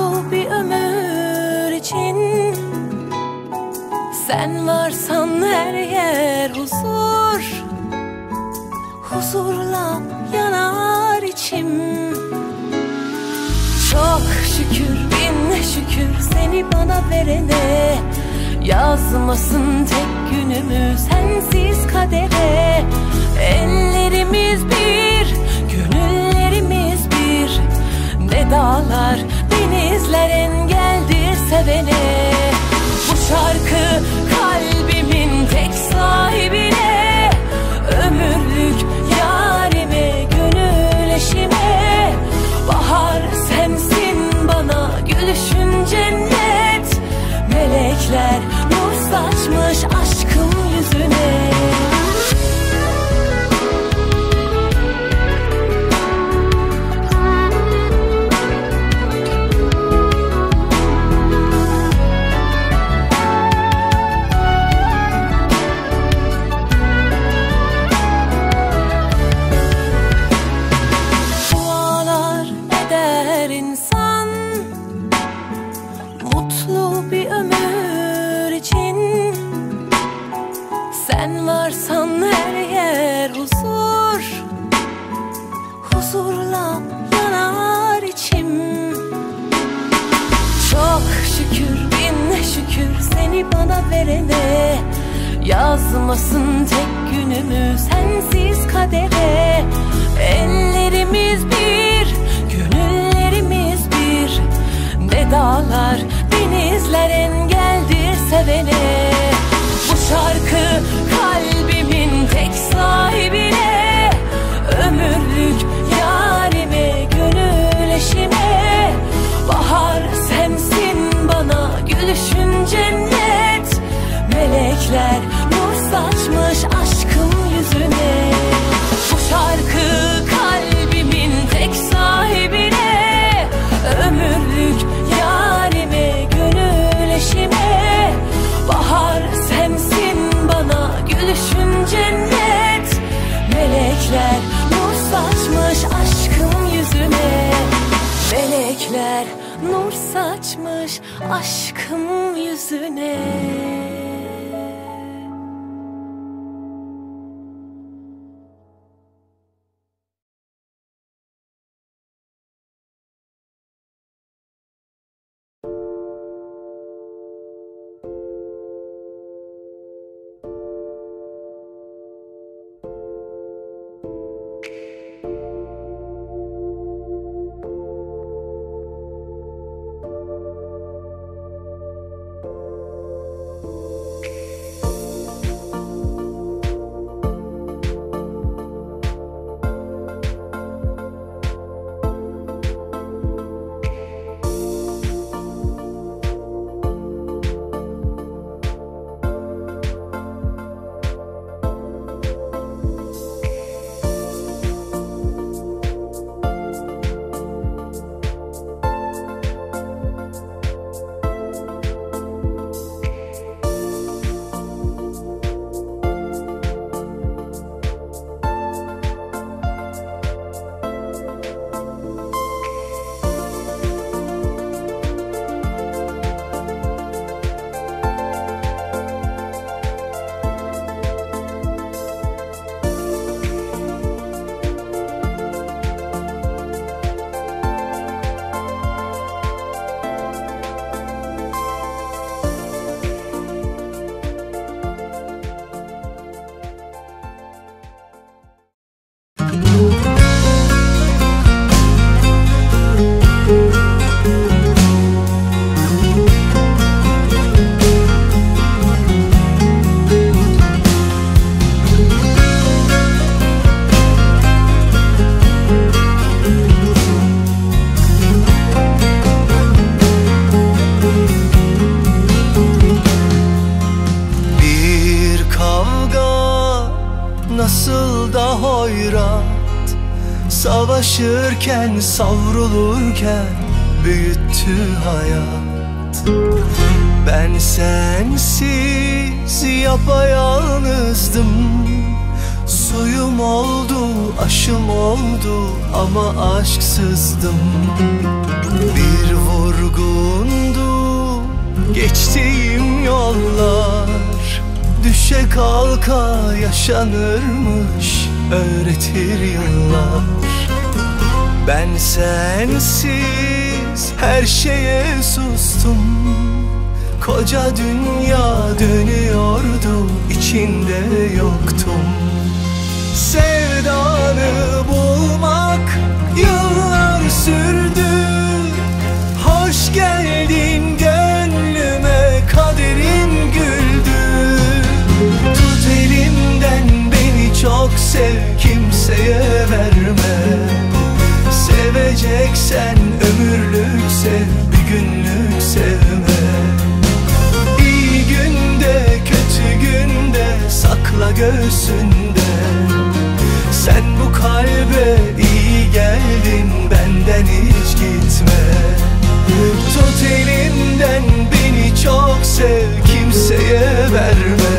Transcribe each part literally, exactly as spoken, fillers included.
Mutlu bir ömür için sen varsan her yer huzur. Huzurla yanar içim. Çok şükür, bin şükür seni bana verene. Yazmasın tek günümü sensiz kadere. Ellerimiz bir, gönüllerimiz bir. Ne dağlar, denizler engeldir sevene. Bu şarkı kalbimin tek sahibine. Ömürlük yarime, gönül eşime. Bahar sensin bana, gülüşün cennet. Melekler nur saçmış aşkım yüzüne. Dualar eder insan mutlu bir ömür için. Sen varsan her yer huzur. Huzurla yanar içim. Çok şükür, bin şükür seni bana verene. Yazmasın tek günümü sensiz kadere. Ellerimiz bir, gönüllerimiz bir. Ne dağlar, denizler engeldir sevene. Bu şarkı kalbimin tek sahibine. Ömürlük yarime, gönül eşime. Bahar sensin bana, gülüşün cennet. Melekler nur saçmış aşkım yüzüne. Bu şarkı kalbimin tek sahibine. Ömürlük yarime, gönül eşime. Bahar sensin bana, gülüşün cennet. Melekler nur saçmış aşkım yüzüne. Melekler nur saçmış aşkım yüzüne. Savaşırken, savrulurken büyüttü hayat. Ben sensiz yapayalnızdım. Suyum oldu, aşım oldu ama aşksızdım. Bir vurgu Düşe kalka yaşanırmış öğretir yıllar. Ben sensiz her şeye sustum. Koca dünya dönüyordu, içinde yoktum. Sevdanı bulmak yıllar sürdü. Hoş geldin gönlüme, kaderim güldü. Tut elimden beni çok sev, kimseye verme. Seveceksen ömürlük sev, bir günlük sevme. İyi günde kötü günde sakla göğsünde. Sen bu kalbe iyi geldin, benden hiç gitme. Tut elimden beni çok sev, kimseye verme.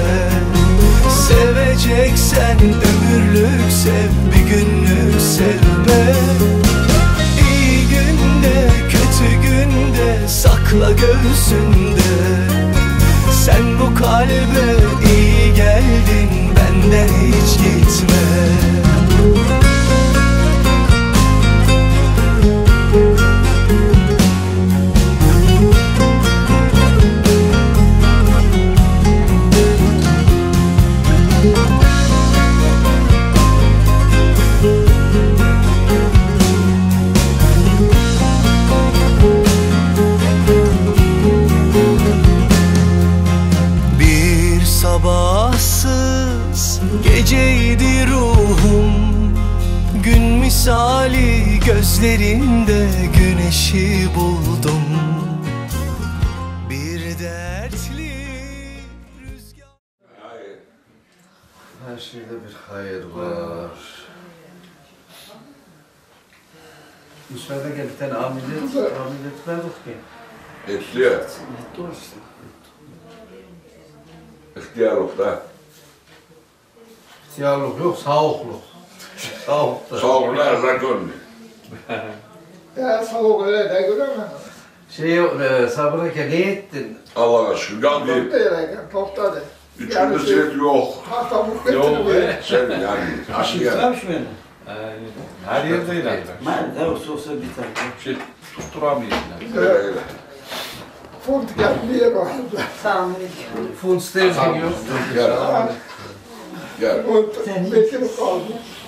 Seveceksen ömürlük sev, bir günlük sevme. İyi günde kötü günde sakla göğsünde. Sen bu kalbe iyi geldin, benden hiç gitme. Sabahsız geceydi ruhum, gün misali gözlerinde güneşi buldum. Bir dertli rüzgar. Her şeyde bir hayır var. Dışarıda gel bir tane ameliyat, ameliyat verdik ki. Etliyor. Doğrusu. İhtiyarlık da. İhtiyarlık yok, sağlıklık. Sağlıkta. Sağlıklar rakun. Ya soğuk öyle de göremem. Şey, e, sabırlıken ne ettin? Allah'a şükür. Yan bir. Topta yerken topladı. Üçünde sinet yok. Hasta bu Yok be. Sen yani. Aşı yani. Tutturmuş beni. Her yerde ilerler. Ben de olsa olsa bir tane. Şey tutturamıyor. Öyle öyle. Font gelmeye başladı. Fund sterling yok. Gel. Gel. Font bekir kaldı.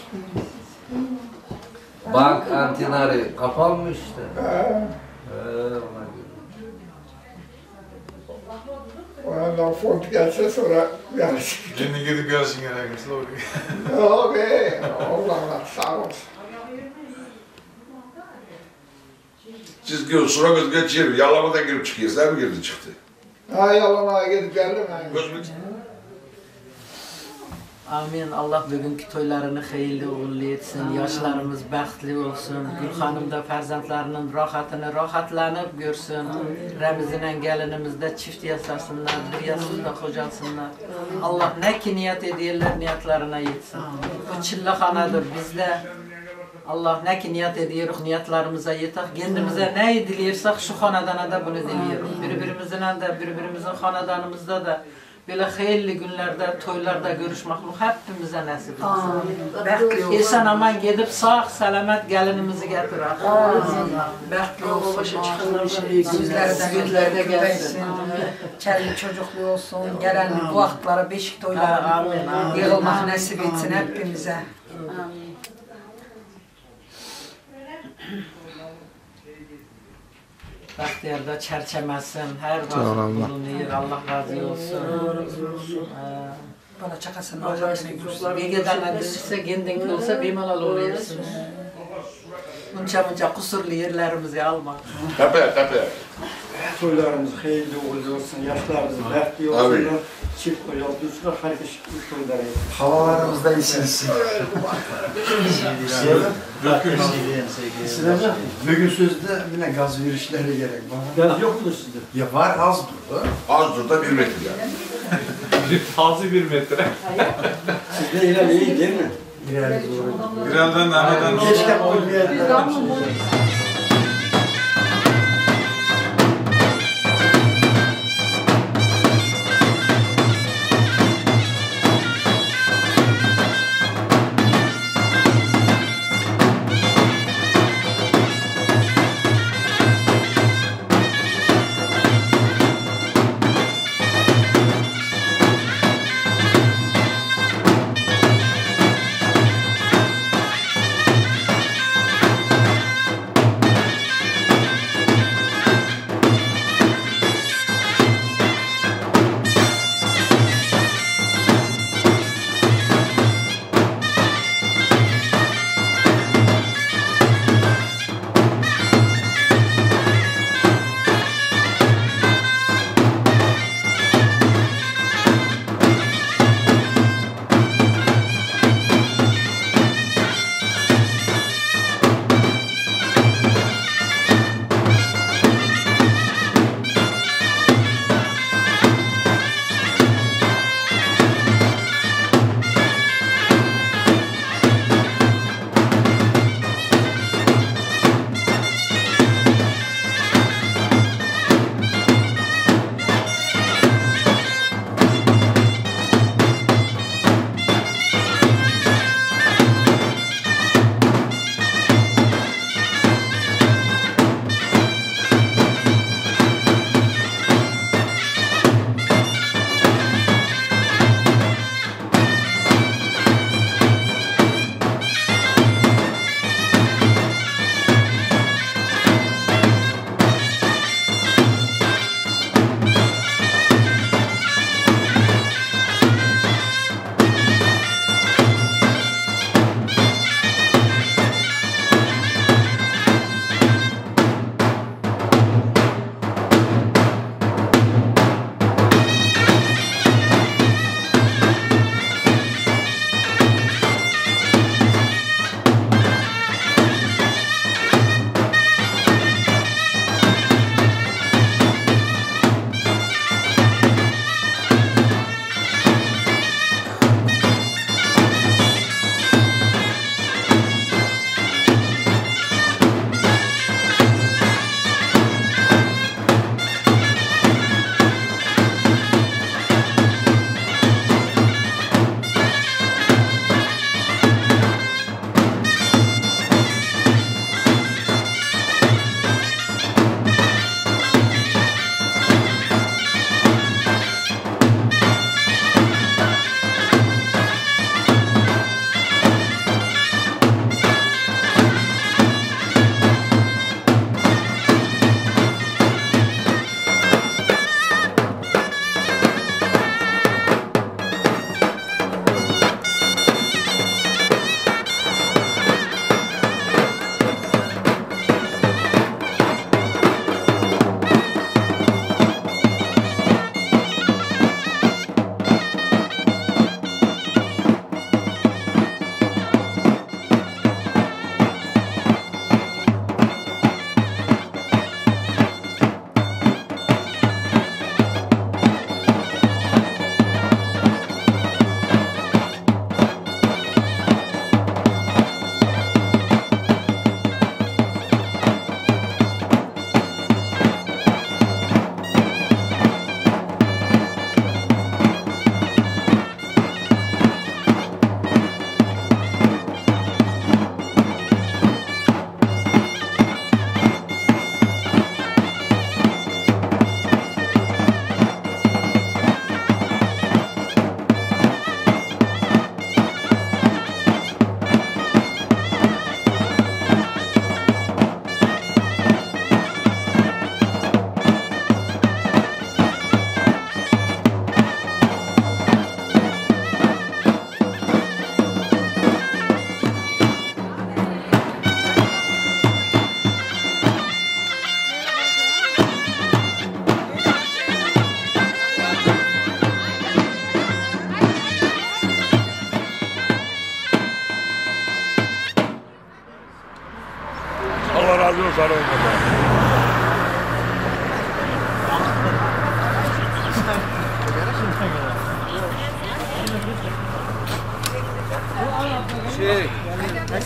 Bank antinari kapanmış işte. Ha, Ee, ona göre. ondan font gelse sonra yarış. Şimdi gidip yarışın gerekirse doğru. Yok be. Allah'lar sağ olsun. Siz gibi sıramız geçiyor. Yalamadan girip çıkıyor. Sen mi girdin çıktı? Ha yalana gidip geldim ben. Gözümü Amin. Allah bugünkü toylarını hayırlı uğurlu etsin. Yaşlarımız bəxtli olsun. Gül Hanım da farzandlarının rahatını rahatlanıp görsün. Remiz'le gelinimiz de çift yasasınlar, bir yasında kocasınlar. Allah ne ki niyet ediyorlar niyetlerine yetsin. Bu çillahanadır bizde. Allah ne ki niyet ediyoruz niyetlerimize yeter. Kendimize ne diliyorsak şu hanadana da bunu diliyoruz. Birbirimizle de birbirimizin hanadanımızda da böyle hayırlı günlerde, toylarda görüşmek hepimize nasip etsin. İnsan aman gidip sağ selamet gelinimizi getirir. Bəxtli olsun. Yüzlerde gelsin. Çelli çocuklu olsun. Gelen bu vaxtlara beşik toylara yığılmak nasip etsin hepimize. Bahtiyarda çerçemesin, her vakit bulunuyor, Allah razı olsun. Bana çakasın, ağzını görsün. Bir giden edilirse, kendin olsa bimalal oluyorsun. Bunca bunca kusurlu yerlerimizi alma. Tepe, tepe. Toylarımız hayırlı uğurlu olsun, yaşlarımız bəxtli olsunlar. Çift toy olsunlar, herkes toylara yapın. Havalarımız da isinsin. Bugün sözde yine gaz virişleri gerek bana. Gaz yok mudur sizde? Ya var azdır da. Azdır da bir metre yani. Fazla bir metre. Sizde ilerle iyi değil mi? İleride doğru. Birazdan Ahmet'den Keşke olmayaydı.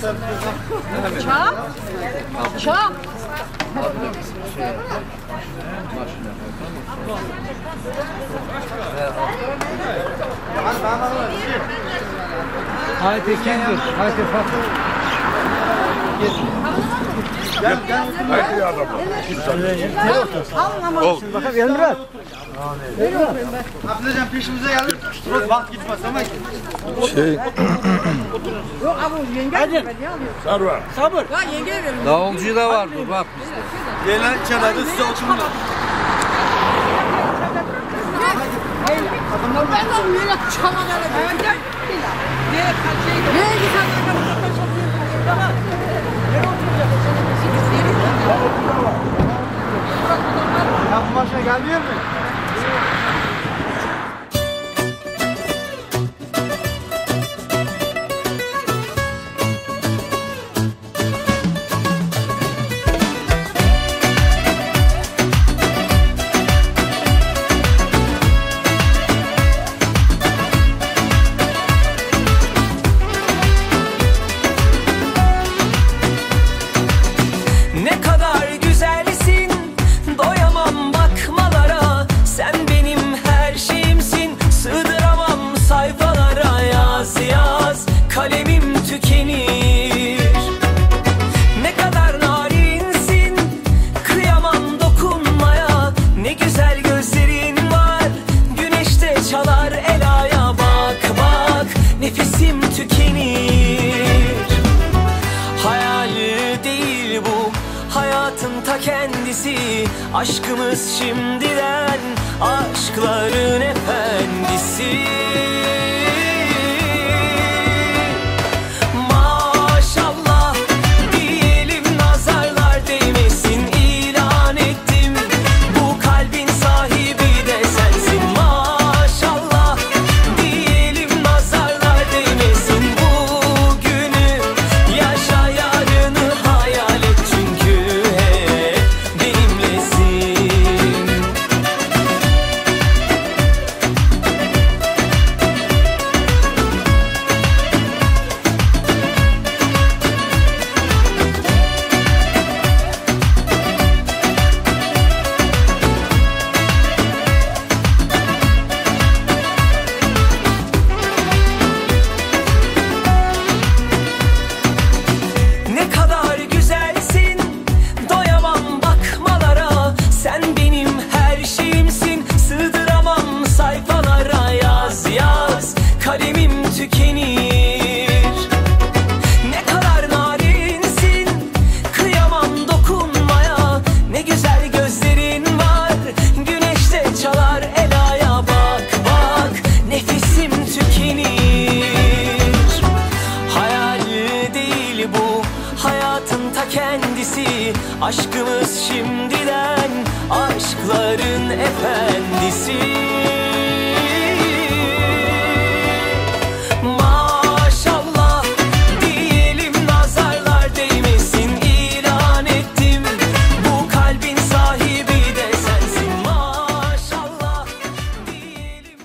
Çam. Çam. Haydi Tekin dur. Haydi Fatih. Gel gel. Haydi ya adam. Ol. Bakalım yanına ver. Ablacan peşimize geldi. Vakt gitmez ama ki. Şey. Yok abi yenge. Hadi. Sabır. Sabır. Ya yenge verin. Davulcu da var bu bak. Gelen kenarda size oturun. Ben de böyle çamalara ben gel. Nereye kaçayım? Nereye gideceğim? Tamam. Nereye oturacağım? Ya bu maşa gelmiyor mu? Ne kadar güzelsin, doyamam bakmalara. Sen benim her şeyimsin, sığdıramam sayfalara. Yaz yaz, kalemim tükenir. Ne kadar narinsin, kıyamam dokunmaya. Ne güzel gözlerin var, güneşte çalar elaya. Bak bak, nefesim tükenir. Hayal değil bu, hayatın ta kendisi. Aşkımız şimdiden, aşkların efendisi. Maşallah diyelim, nazarlar değmesin. İlan ettim, bu kalbin sahibi de sensin. Maşallah diyelim, nazarlar değmesin. Bugünü yaşa, yarını hayal et, çünkü hep benimlesin. Ne kadar güzelsin, doyamam bakmalara. Sen benim her şeyimsin, sığdıramam sayfalara. Yaz yaz, kalemim tükenir. Ne kadar narinsin, kıyamam dokunmaya. Ne güzel gözlerin var, güneşte çalar elaya. Bak bak, nefesim tükenir. Hayal değil bu, hayatın ta kendisi. Aşkımız şimdiden, aşkların efendisi. Maşallah diyelim, nazarlar değmesin. İlan ettim, bu kalbin sahibi de sensin. Maşallah diyelim.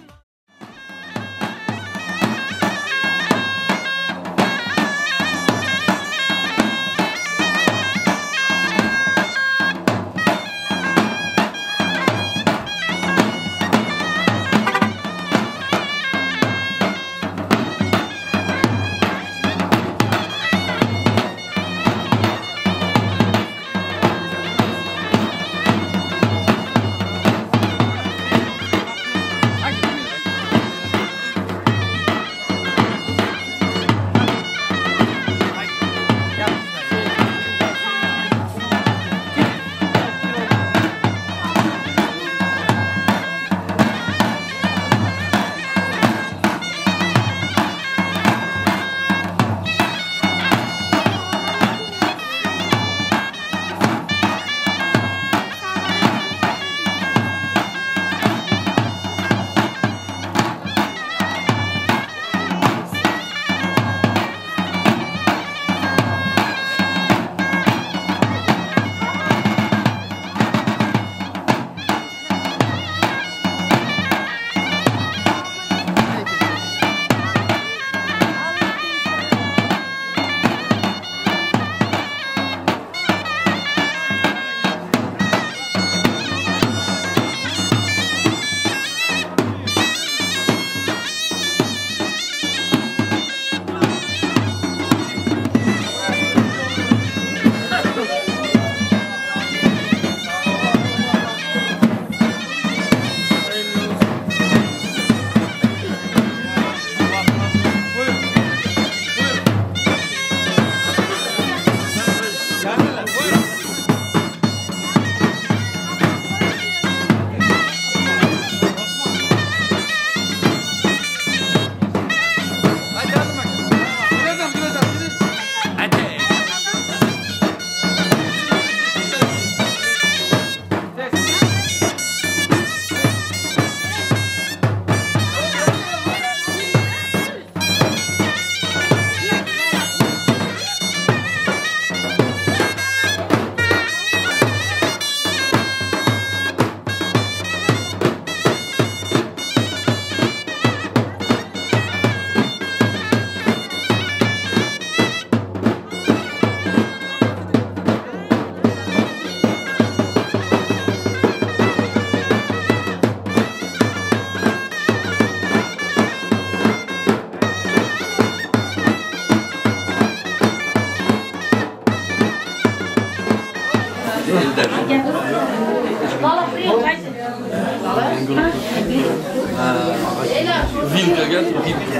Vilga gel.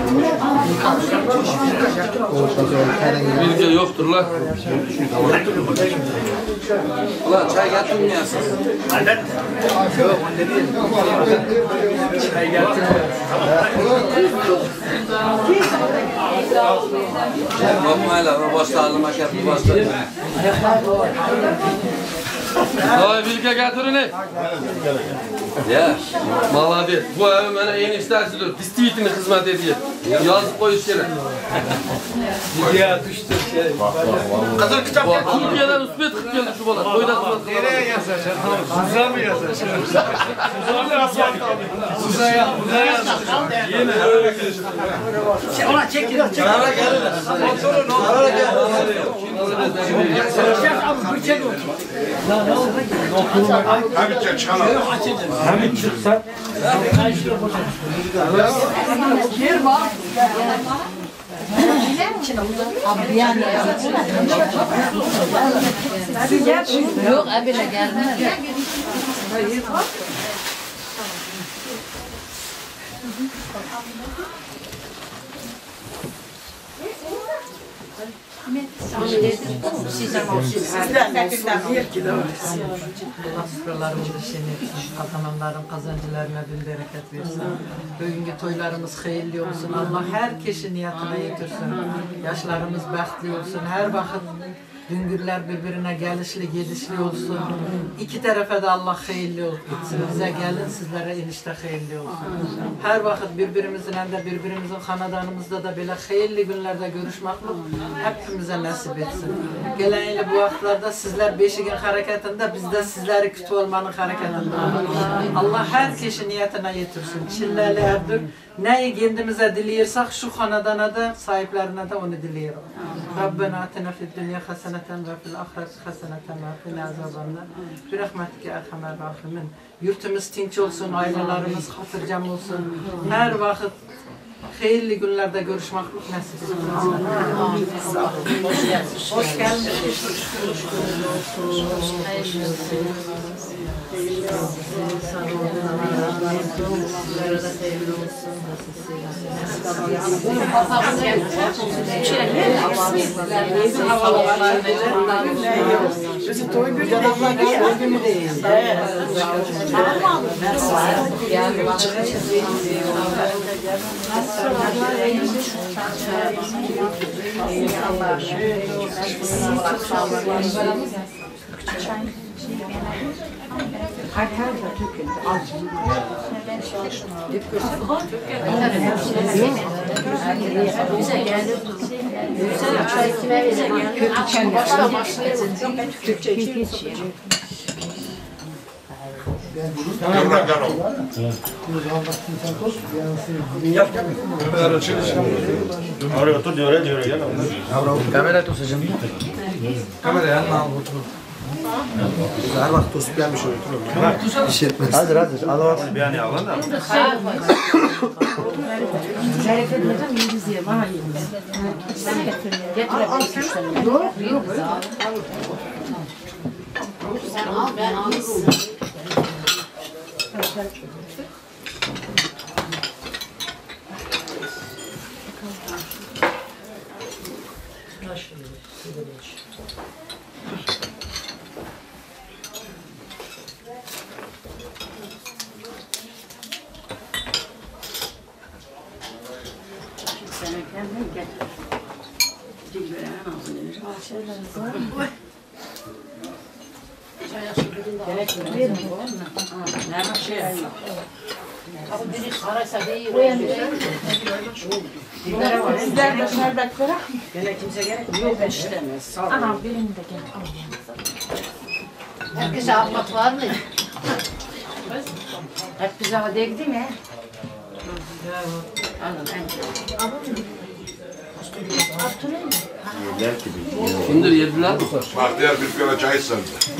Vilga yoktur la. Ulan çay getirmiyorsun. Yok, onda değil. Çay getirmiyorsun. Bakmayla, başta ağzıma şerpi başta. Ay Vilga getirin ne? Ya, maladi. Bu evi bana en istersidir. Distribütini hizmet ediyor. Yazıp koyuş yere. Ya düştü şey. Kadar kitap getir. Türkiye'den üsbet kırk geldi şu bana. Koyda hizmet. Nereye yazacaksın? Suza mı yazacaksın? Suza mı yazacaksın? Suza'ya, Suza'ya yazacaksın. Yine. Ona çek çek. Ara gelin. Oturun, oturun. Hamit çıkalım. Hamit çıksa. Abi yani yok abine gelmez. Allah sıfırlarımızı şenetsin, kazananların kazancılarına bin bereket versin. Bugünkü toylarımız hayırlı olsun, Allah herkesin niyetine yetirsin. Yaşlarımız bəxtli olsun, her vakit düngürler birbirine gelişli, gedişli olsun. İki tarafa da Allah hayırlı olsun. Bize gelin, sizlere enişte hayırlı olsun. Her vakit birbirimizin hem de birbirimizin hanadanımızda da böyle hayırlı günlerde görüşmek hepimize nasip etsin. Gelenle bu vakitlerde sizler Beşik'in hareketinde, biz de sizleri kütü olmanın hareketinde. Allah herkesin niyetine yetirsin. Çillelerdir. Neyi kendimize diliyorsak şu hanadana da sahiplerine de onu diliyorum. Rabbena atina fid dünya haseneten ve fil ahireti haseneten ve qina azabannar. Bi rahmetike erhamer rahimin. Yurtumuz tinç olsun, ailelerimiz hatırcam olsun. Her vakit hayırlı günlerde görüşmek nasip etsin. Hoş geldiniz. Oraya otur diyor, oraya diyor. Kamera tutacağım. Kamera yanına otur. Her vakit tosup gelmiş oturuyorum. İş etmez. Hadi hadi. Al Bir an yalan da. Zarif etmeden İngilizce bana yiyiniz. Getirebilirsin. Doğru. Yok. Sen al, ben alayım. Sizler de şerbet bırak. Gene kimse gerek yok. Ben işlemez. Anam benim de gel. Herkese ahmet var mı? Hep bize hadi gideyim mi? Kimdir yediler? Bahtiyar bir kere çay sandı.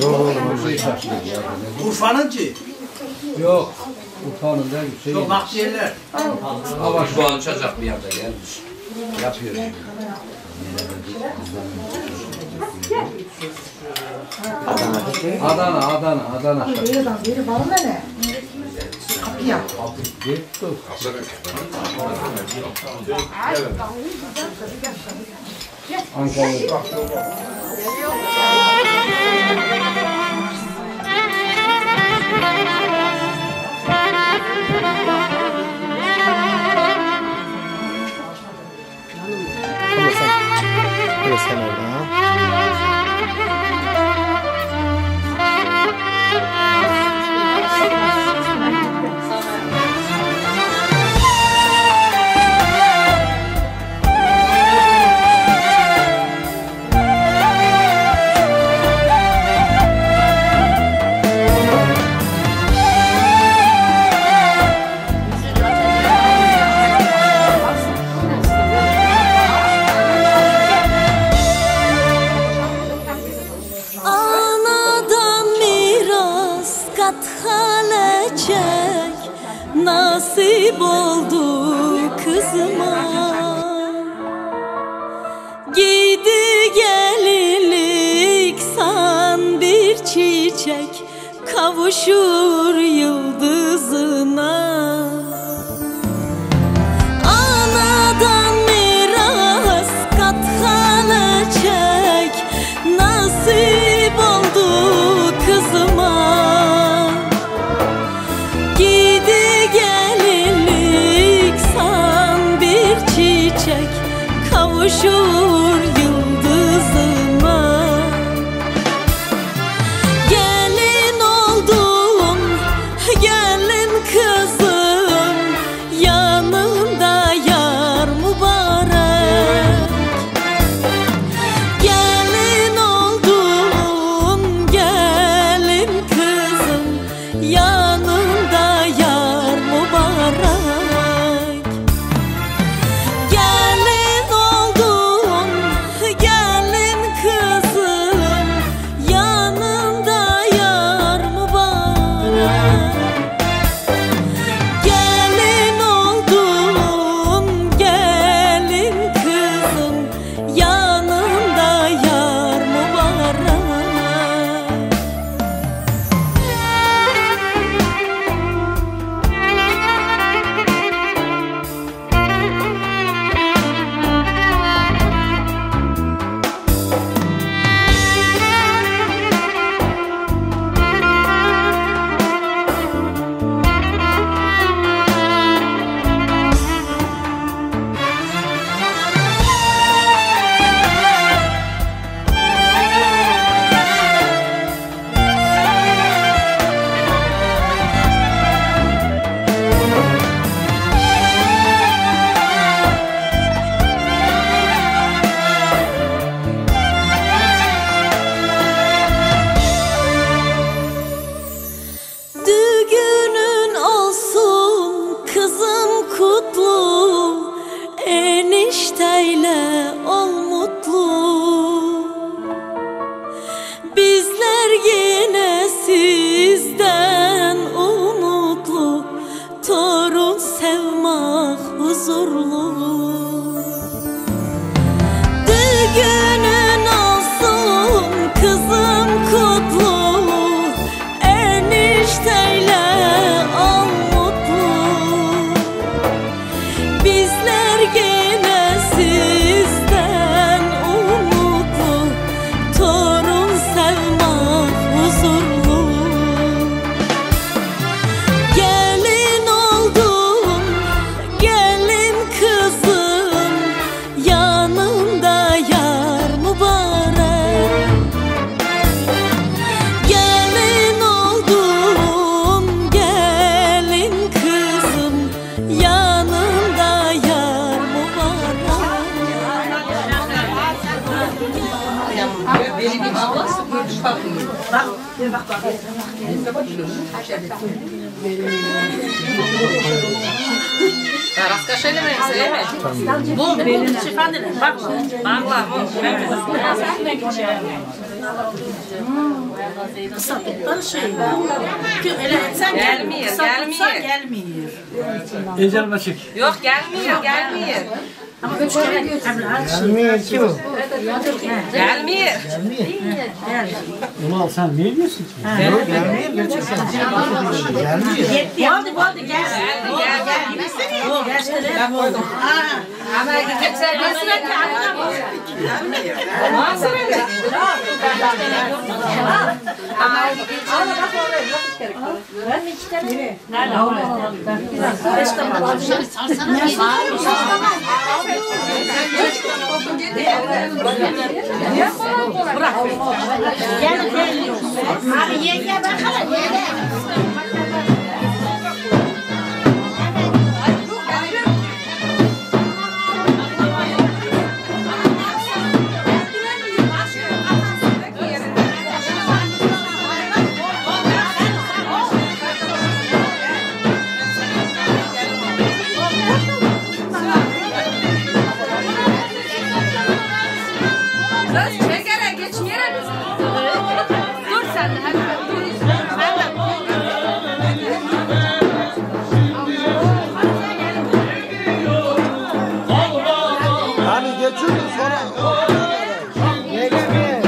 Urfa'nıncı. Yok. Urfa'nın değil. Şey Yok Bahtiyarlar. Hava şu an çocuk bir yerde gelmiş. Yapıyor. Adana, Adana, Adana. Buradan beri var mı ne? Kapıya. Gitti. Ankara'da. Burası sen orada ha. Nasip oldu kızıma, giydi gelinlik san bir çiçek, kavuşur yıldızına. Anadan miras kat halecek, nasip oldu kızıma. Kavuşur yıldızıma. Gelin oldum, gelin kızım, yanında yar mübarek. Gelin oldum, gelin kızım, yanında yar mübarek. Enişteyle ol mutlu, bizler yine sizden umutlu, torun sevmek huzurlu. Düğünün olsun kızım kutlu, enişteyle ol mutlu, bizler yine sizden umutlu, torun sevmek huzurlu. Gelin oldum, gelin kızım, yanımda yar mübarek. Gelin oldum, gelin kızım, yanımda yar Расскажи мне, Bu, bu şifandır. Bak, bağla bu. Kısa tuttan şey var. Öyle etsen gelmiyor, gelmiyor. Gelmiyor. Ecel Başık. Yok gelmiyor, gelmiyor. Ama üç kere götürürler. Gelmiyor ki bu. Gelmiyor. Ulan sen niye diyorsun ki? Yok gelmiyor gerçekten. Gelmiyor. Oldu oldu gel. Gel gel. Gel. Ama gideceksen mesela ki annem. Nasıl öyle? Ama Ben iki tane. Nerede? Beş tane. Bırak. Gel gel. Abi yenge bakalım. Kız çekere geçmeyene biz. Dur sen de hadi. Hani geçiyordun sonra. Gelemiyor.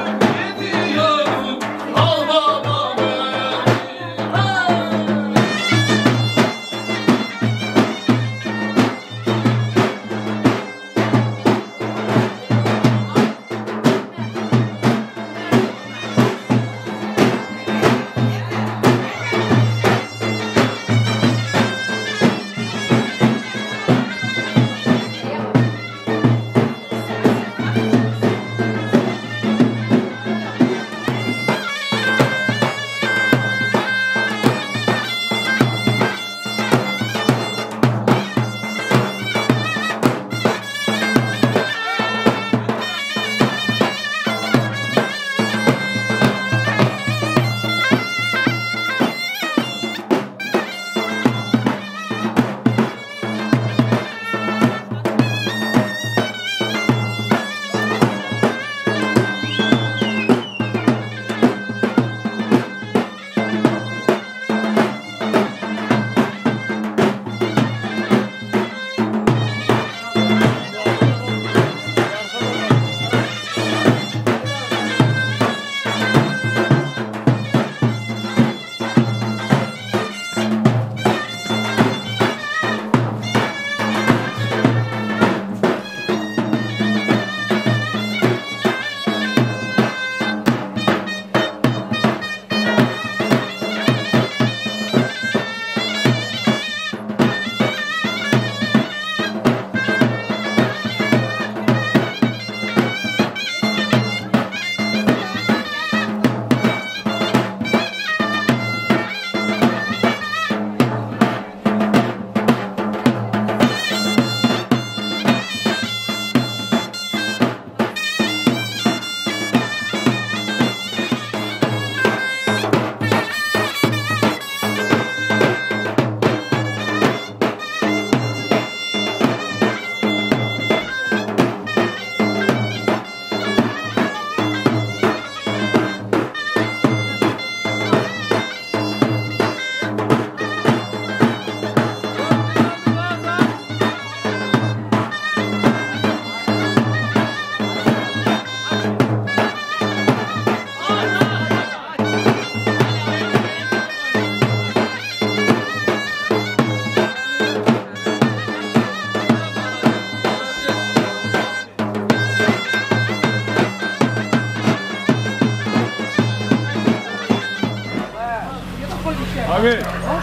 Abi.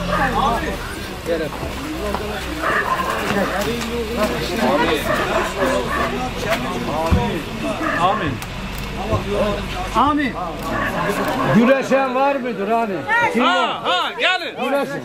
Amin. Amin. Güreşen var mıdır hani? Kim var? Ha ha gelin. Güreşen.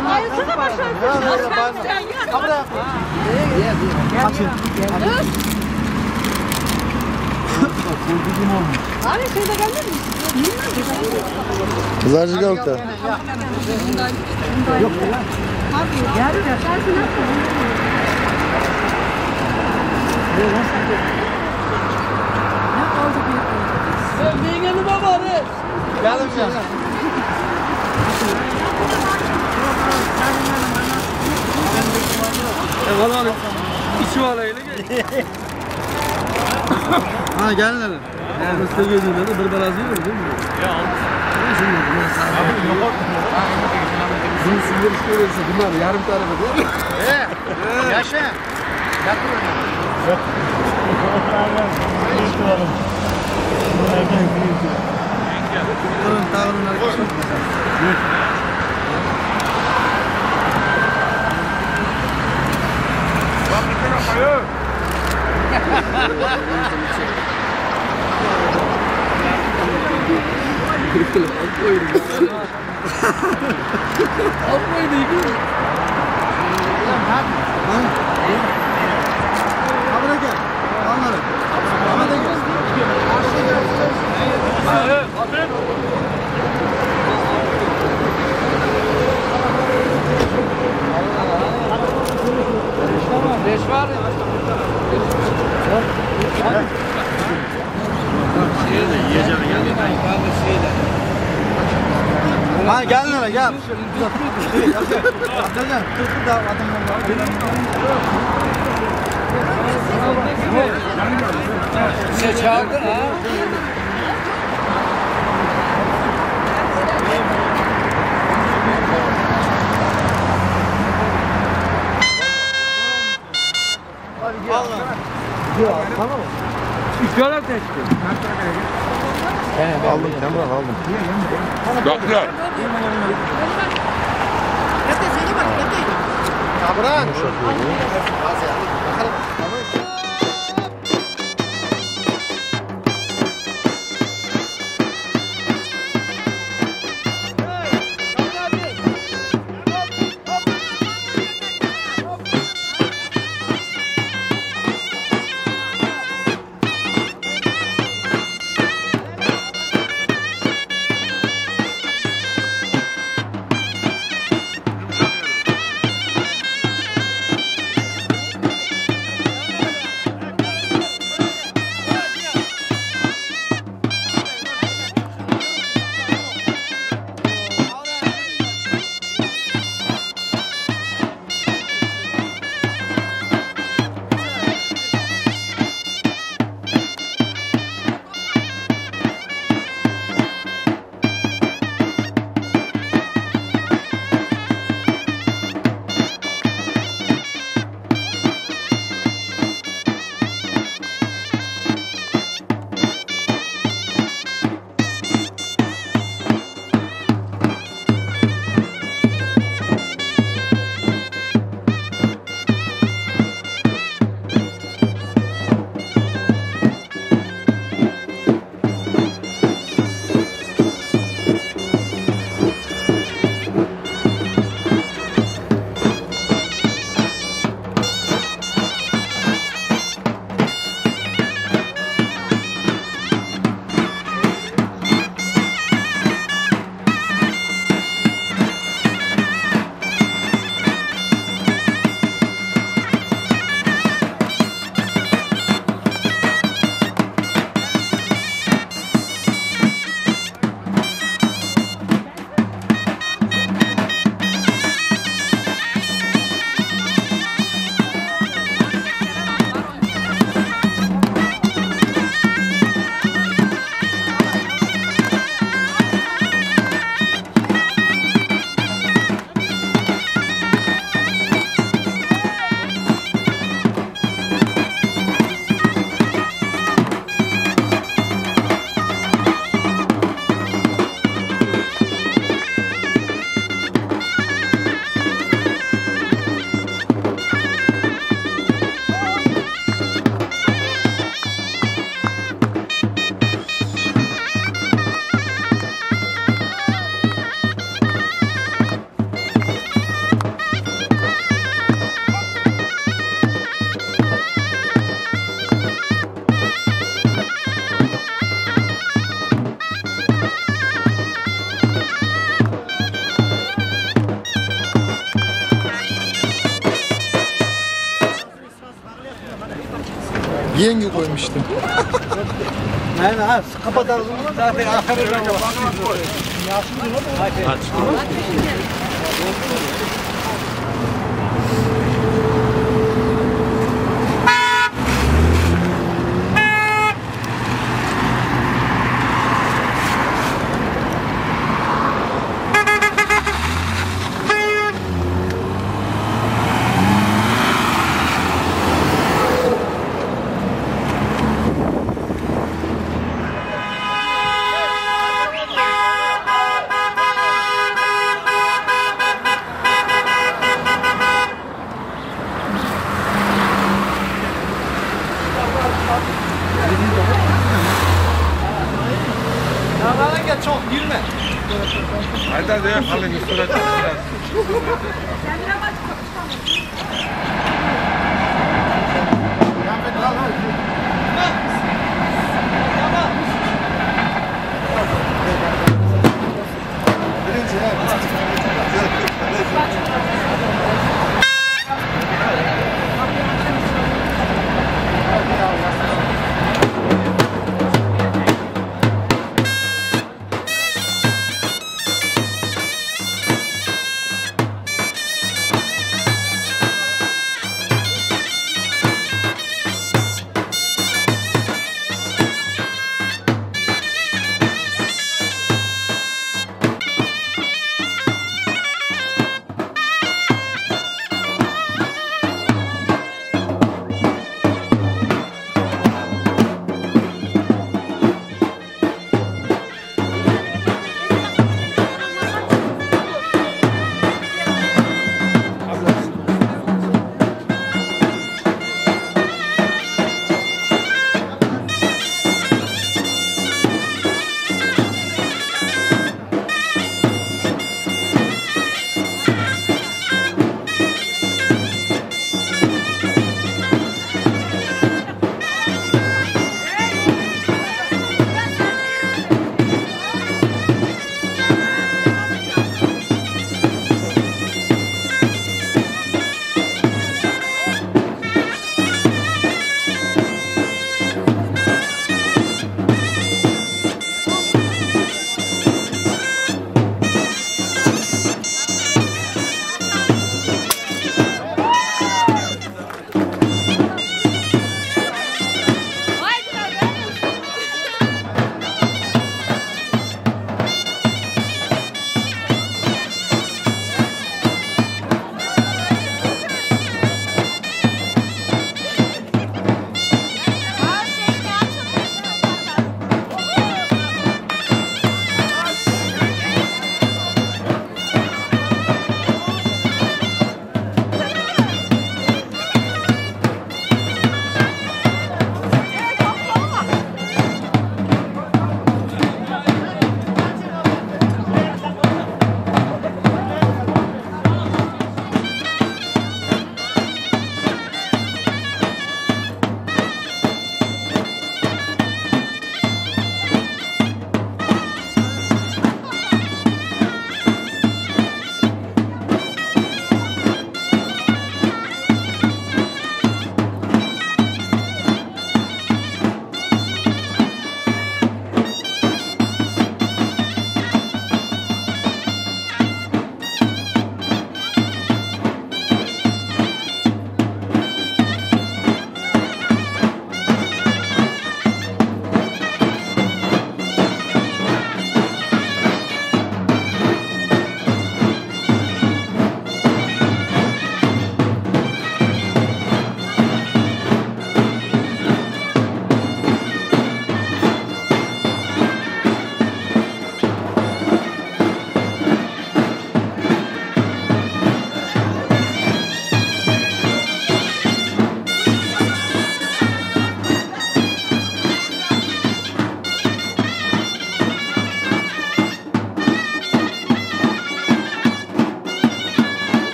Ayrısını başarısın. Abla. Açın. Abi sen de geldin mi? Kızarcı kalktı. Yok ya. Abi yarın ya. Sensin nasıl? Ne oldu bir? Sen yengeni baba ne? Geldim ya. E valla içi var öyle gel. Ha gelin hele. Yani size geldiğinde bir balazı yok değil mi? Ya aldım. Abi yok. Bunu sinir istiyorsa bunlar yarım tarafa değil mi? Eee. Yaşa. Yakın öyle. Kurtarın dağının arkasına. Bak bir tarafa yok. Almayın iyi mi? Abone gel. Onları. Abone gel. Evet, aferin. Beş var. Yiyeceğim geldi. Ha gel nereye gel. Abdülden tut da adamlar. Şey çaldı ha. Tamam mı? İşaret etti. Aldım Emrah aldım. Doktor. Kabran. Yenge koymuştum. Aynen ha, kapatalım zaten ahırına bakıyoruz. Aç. Çok girme. Hadi hadi yapalım üstüne biraz.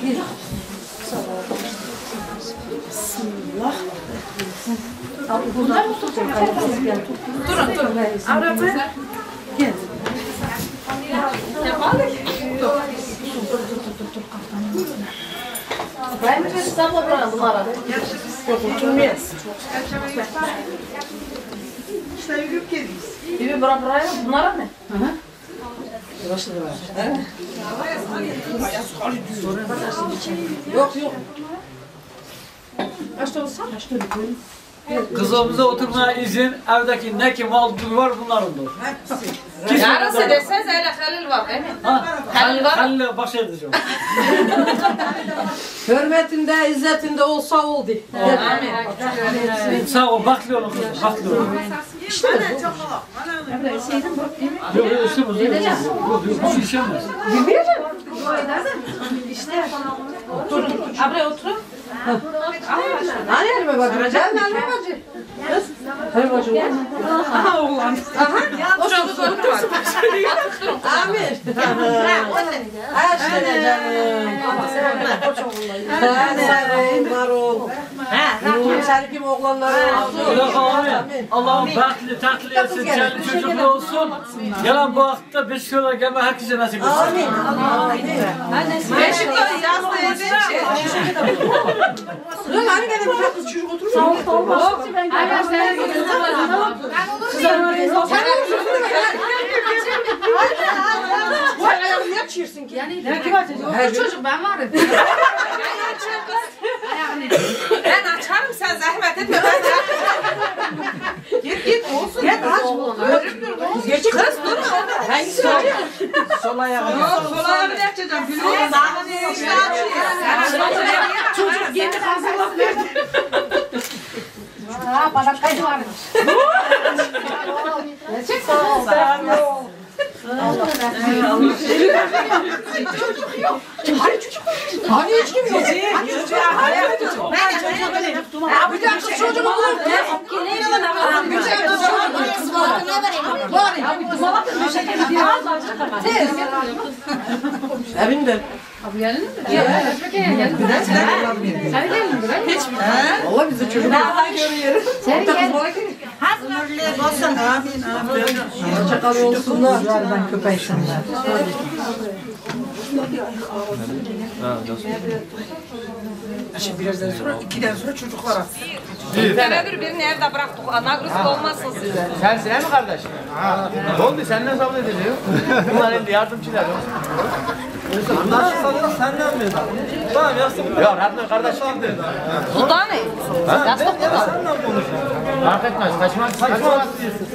Bismillah. Bunlar mı tutacak? Durun durun. Arabı. Gel. Ben de sabah bırakın bunlara. Yok oturmayız. İşte yürüyüp geliyiz. Bir bırak buraya bunlara mı? Hı hı. Yavaş yavaş. Yok yok. Kaçta olsa? Kaçta olsa? Kızımıza oturmaya izin, evdeki ne ki mal var bunlarındır. Yarısı deseniz öyle Halil var değil mi? Halil var. Halil'e baş edeceğim. Hürmetinde, izzetinde olsa oldu. Amin. Sağ ol, baklı olun kızım, baklı olun. İşte bu. Yok, yok, işte bu. Yok, yok, bu işemez. Bilmiyorum. İşte. Oturun. Abre oturun. Hani elime bakacağım. Ben elime bakacağım. Kız. Elime bakacağım. Aha oğlan. Aha. O çocuk var. Amin. Aşkına canım. Hani var ol. Şerifim oğlanları olsun. Allah'ım bahtlı, tatlı etsin, çelli çocuklu olsun. Gelen bu hafta beş yola gelme herkese nasip etsin. Amin. Amin. Beşiktaş yazdı edince. Lan hani gene bir kız çocuk oturmuyor. Sağ ol, sağ ol. Ben arkadaşlar gidiyorum. Ben olur muyum? Sen olursun. Vay ayağını niye açıyorsun ki? Yani kim açacak? Her çocuk ben varım. Ben açarım sen zahmet etme. Git git olsun. Git aç. Gerçek kız dur. Hangisi açıyor? Sol ayağı. Sol ayağını açacağım. Biliyorum. Sağını işte açıyor. Çocuk yeni hazırlık verdi. Aa bana kaydı varmış. Gerçek sağ ol. Sağ ol. Çocuk yok. Hani çocuk yok. Hani hiç kim yok? Hani çocuk yok. Ben çocuk öyle. Bir dakika çocuğum olur. Geliyor lan. Güzel kız çocuk. Kız var. Ne vereyim? Var ya. Kız var. Bir şey değil. Tez. Evindim. Abi geldin mi? Evet. Geldin mi? Sen geldin mi? Hiç mi? Allah bizi çocuk. Ben görüyorum. Sen gel. Hazırlık olsun. Amin. Amin. Çakal olsunlar. Ben köpeksinler. Şimdi birazdan sonra, ikiden sonra çocuklara. Bir senedir birini evde bıraktık. Anagırsı olmazsın size. Sensin he mi kardeş? Ne oldu? Senden sabır ediliyor. Bunlar şimdi yardımcılar yok. Nasıl sanırım senden mi? Tamam yastık. Ya Radno kardeş kimdi? Bu da ne? Yastık bu da. Senden konuşuyorum. Fark etmez. Kaçmak kaçmak istiyorsun.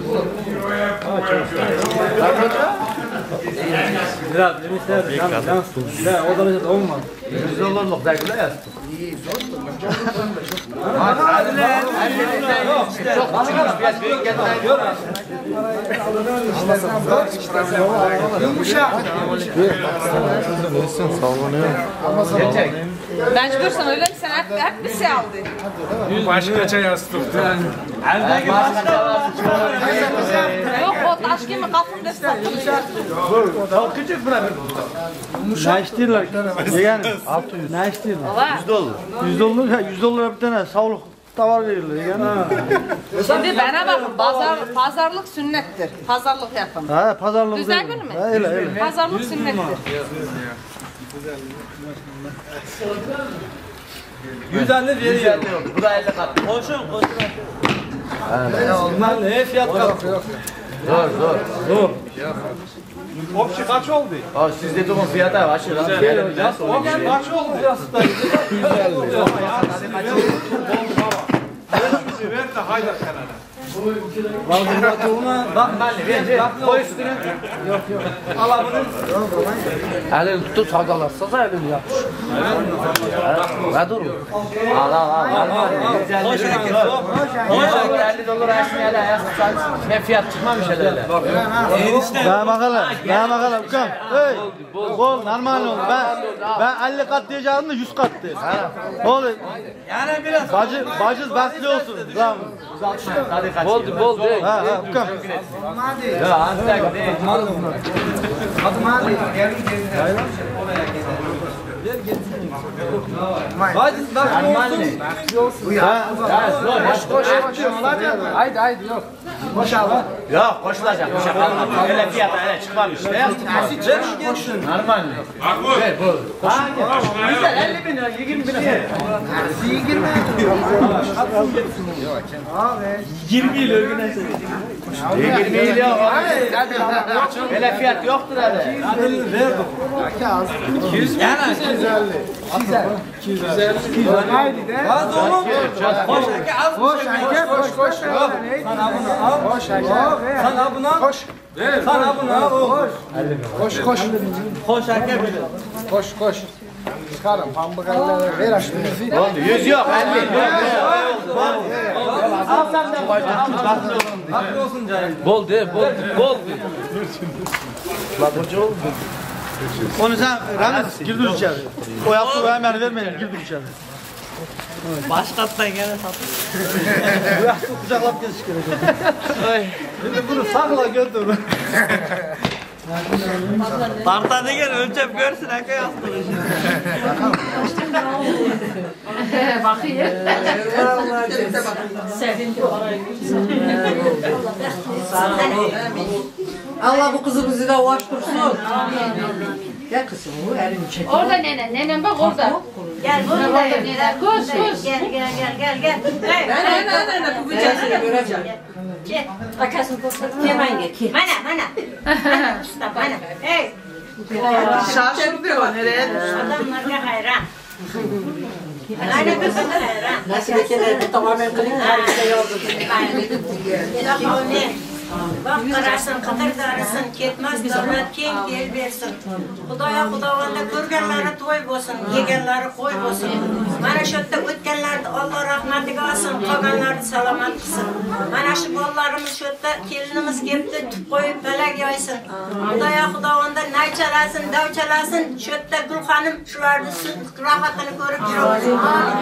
Biraz limitler. Ya o da mesela olmaz. Yüz dolarlık dergide yazdım. Çok küçük fiyat büyük getirmiyor. Yumuşak. Gerçek. Mecbursun öyle mi? Sen hep, hep bir şey aldın. Başkaça yastıktı. Eldeki Yok o taş gibi kafamda sattım. Küçük bırak. Ne istiyorlar? Yani altı yüz. Ne istiyorlar? Yüz dolar. Yüz dolar, yüz dolara bir tane sağlık tavar verirler. Yani. Şimdi bana bakın pazar, pazarlık sünnettir. Pazarlık yapın. Ha, pazarlık. Güzel gün mü? Ha, öyle öyle. Pazarlık sünnettir. yüz elli veriyor. Bu da elli kat. Koşun koşun. Onlar ne fiyat kalkıyor? Zor zor. Zor. Opşi kaç oldu? Aa siz dediğiniz fiyata aşırı. Opşi kaç oldu aslında? yüz elli. Ver de haydar kenara. Vallahi olma. Bak Ver ver. Koy üstüne. yok yok. Al bunu. Elini tut sadalarsa da elini yap. Ne dur? Al al al. Hoş geldin. elli dolar açsın hele ayakta. Ne fiyat çıkmamış hele. Ben bakalım. Ben bakalım. Bakın. Hey. Bol normal oldu. Ben ben elli kat diyeceğim de yüz kat diye. Oldu. Yani biraz. Bacı bacız besli olsun. Lan. Boldu boldu. Ha ha. Bakın. Ya antak değil. Adım hadi. Gel gel. Oraya gel. Hadi bak olsun. Ya, koş koş koş. Haydi haydi yok. Koşalım. Yok koşulacak. Şaka. Öyle fiyat öyle çıkmamış. Normal. Ver bu. Güzel elli bin lira, yirmi bin lira. yirmi. yirmi yıl örgüne yirmi yıl yok. Öyle fiyat yoktur hadi. Adını ver bu. iki yüz yani iki yüz elli. iki yüz elli. Haydi de. Hadi oğlum. Koş az koş koş koş. Sana bunu al. Koş Sana bunu al. Koş. Sana bunu al. Koş koş. Koş hakem. Koş koş. Çıkarım hamburgerleri ver aşkımızı. Oldu yüz yok elli. Al sen de koy. Haklı olsun canım. Bol de, bol, bol. Onu sen Ramiz girdir içeri. O yaptığı hemen vermeyin girdir içeri. Başkattan gene satın. Bu yaptığı kucaklap geç çıkaracak. Şimdi bunu sakla götür. Tartanı gel ölçep görsün haka yaptırır. Bakıyor. Sevindim. Allah bu kızımızı da ulaştırsın. Gel kızım bu elini çek. Orada nene, nenem bak orada. Gel burada nene. Koş koş. Gel gel gel gel gel. Ben ne ne ne bu bıçağı göreceğim. Gel. Bakasın koşun. Keman gel. Mana mana. Mana usta mana. Hey. Şaşırdı o nereye? Adamlar ne hayran. Aynen kızım hayran. Nasıl bir tamamen kılın her şey oldu. Bak karasın, kadar darısın, ketmez davrat, keng gel versin. Kudaya kudavanda görgenleri toy bolsun, yegenleri koy bolsun. Mana şöyle ötkenlerde Allah rahmeti kalsın, kalanları salamat kılsın. Mana şu bollarımız şöyle kelinimiz kepti, tüp koyup belek yaysın. Kudaya kudavanda nay çalasın, dav çalasın, şöyle Gül Hanım şularda rahatını görüp yürü.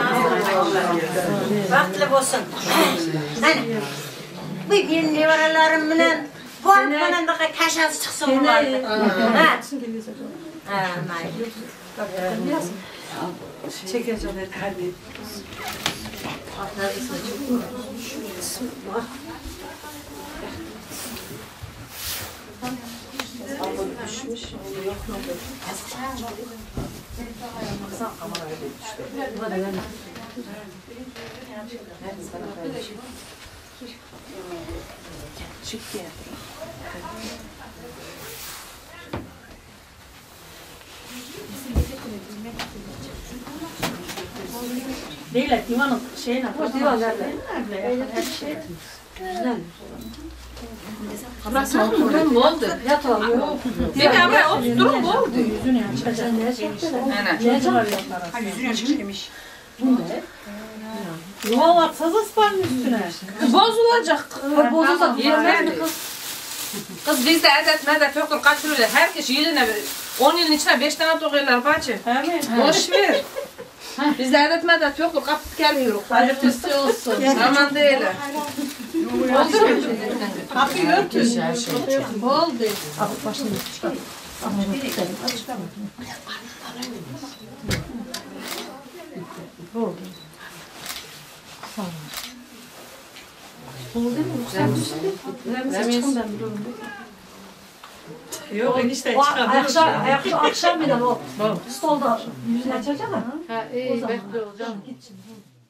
Vakitli bolsun. Hani? Bu benim nevaralarım bilen korkup bilen de kaşası çıksın bunlardı. Ha? Ha, mayli. Çekeceğim hadi. Düşmüş. Yok mu? Çık diye. Değil, divanın şeyine. O divan nerede? Güzel. Ama sen buradan ne oldu? Yat alıyor. Bir de ama oturun ne oldu? Yüzünü açacak. Ne çıktı? Ne çıkarıyor? Ha yüzünü açmış. Bu ne? Yuvarlak saz ıspanın üstüne. Bozulacak. Bozulacak. Yetmez mi kız? Kız bizde adet medet yoktur kaçırıyorlar. Herkes yılına on yılın içine beş tane dokuyorlar bacı. Boş ver. Bizde adet medet yoktur kapıp geliyoruz. Hayırlısı olsun. Aman değil. Oldu mu? Kapıyı örtün. Oldu. Abi başını çıkar. Oldu. Sağ olun. Oldu mu? Sen düştün. Ben çıkın ben durumda. Yok enişte çıkabilir. Akşam, akşam bir de o stolda yüzünü açacak mı? Ha iyi bekle olacağım. Git şimdi.